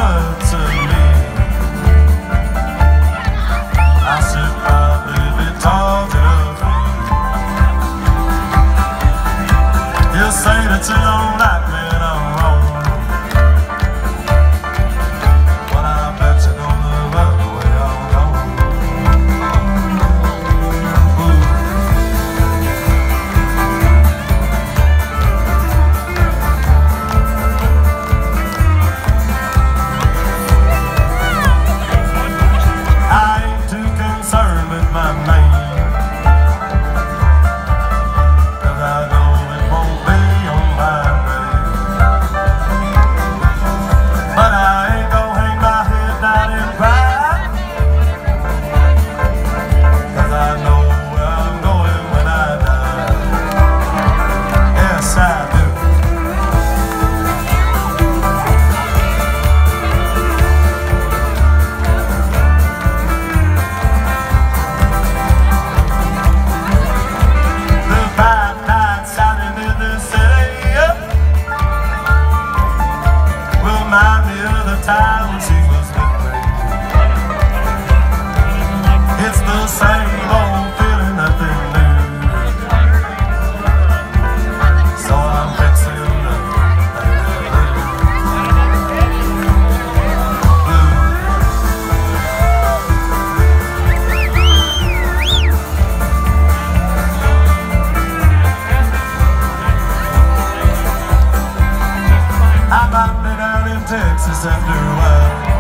word to me. I should probably be talking to you. You say that you don't like me and I'm wrong, but I bet you're gonna love the way I'm gone. I ain't too concerned with my name, 'cause I know it won't be on my grave. But I ain't gonna hang my head down and cry, 'cause I know where I'm going when I die. Yes, I do. The bad night sounding in the city will remind me of the time when she was with me. It's the same old feeling, nothing new. So I'm fixing to I might be down in Texas after a while.